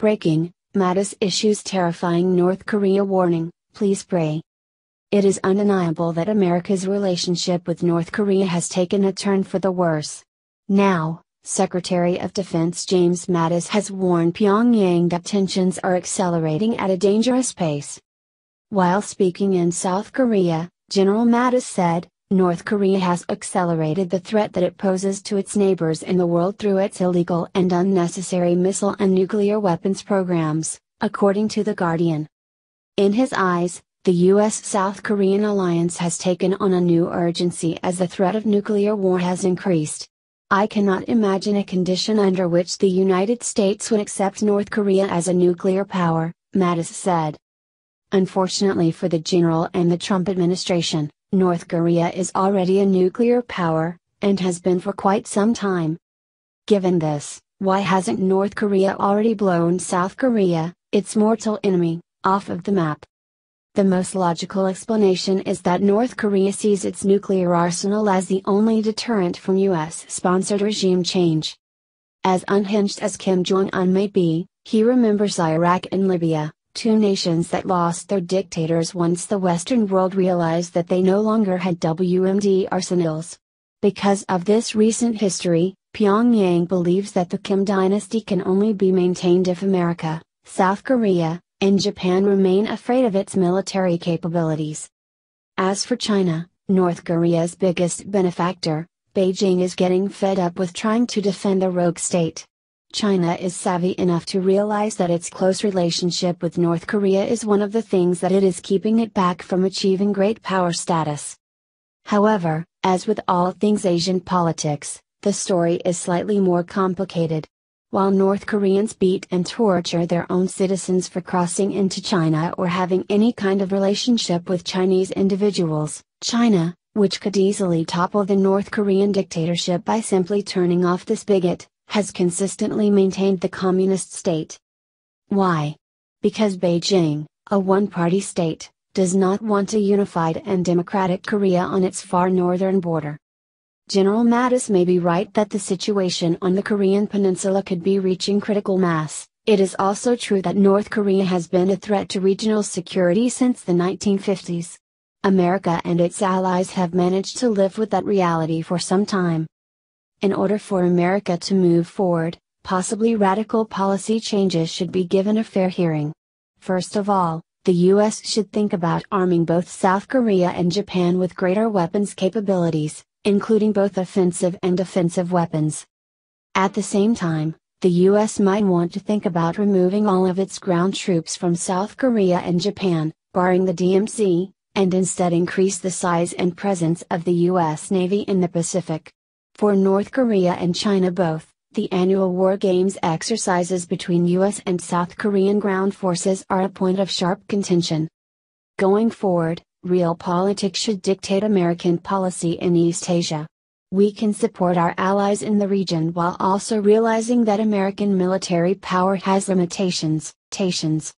Breaking, Mattis issues terrifying North Korea warning, please pray. It is undeniable that America's relationship with North Korea has taken a turn for the worse. Now, Secretary of Defense James Mattis has warned Pyongyang that tensions are accelerating at a dangerous pace. While speaking in South Korea, General Mattis said, North Korea has accelerated the threat that it poses to its neighbors in the world through its illegal and unnecessary missile and nuclear weapons programs, according to The Guardian. In his eyes, the U.S.-South Korean alliance has taken on a new urgency as the threat of nuclear war has increased. I cannot imagine a condition under which the United States would accept North Korea as a nuclear power, Mattis said. Unfortunately for the general and the Trump administration, North Korea is already a nuclear power, and has been for quite some time. Given this, why hasn't North Korea already blown South Korea, its mortal enemy, off of the map? The most logical explanation is that North Korea sees its nuclear arsenal as the only deterrent from US-sponsored regime change. As unhinged as Kim Jong-un may be, he remembers Iraq and Libya, two nations that lost their dictators once the Western world realized that they no longer had WMD arsenals. Because of this recent history, Pyongyang believes that the Kim dynasty can only be maintained if America, South Korea, and Japan remain afraid of its military capabilities. As for China, North Korea's biggest benefactor, Beijing is getting fed up with trying to defend the rogue state. China is savvy enough to realize that its close relationship with North Korea is one of the things that it is keeping it back from achieving great power status. However, as with all things Asian politics, the story is slightly more complicated. While North Koreans beat and torture their own citizens for crossing into China or having any kind of relationship with Chinese individuals, China, which could easily topple the North Korean dictatorship by simply turning off this bigot, has consistently maintained the communist state. Why? Because Beijing, a one-party state, does not want a unified and democratic Korea on its far northern border. General Mattis may be right that the situation on the Korean peninsula could be reaching critical mass. It is also true that North Korea has been a threat to regional security since the 1950s. America and its allies have managed to live with that reality for some time. In order for America to move forward, possibly radical policy changes should be given a fair hearing. First of all, the U.S. should think about arming both South Korea and Japan with greater weapons capabilities, including both offensive and defensive weapons. At the same time, the U.S. might want to think about removing all of its ground troops from South Korea and Japan, barring the DMZ, and instead increase the size and presence of the U.S. Navy in the Pacific. For North Korea and China both, the annual War Games exercises between U.S. and South Korean ground forces are a point of sharp contention. Going forward, realpolitik should dictate American policy in East Asia. We can support our allies in the region while also realizing that American military power has limitations.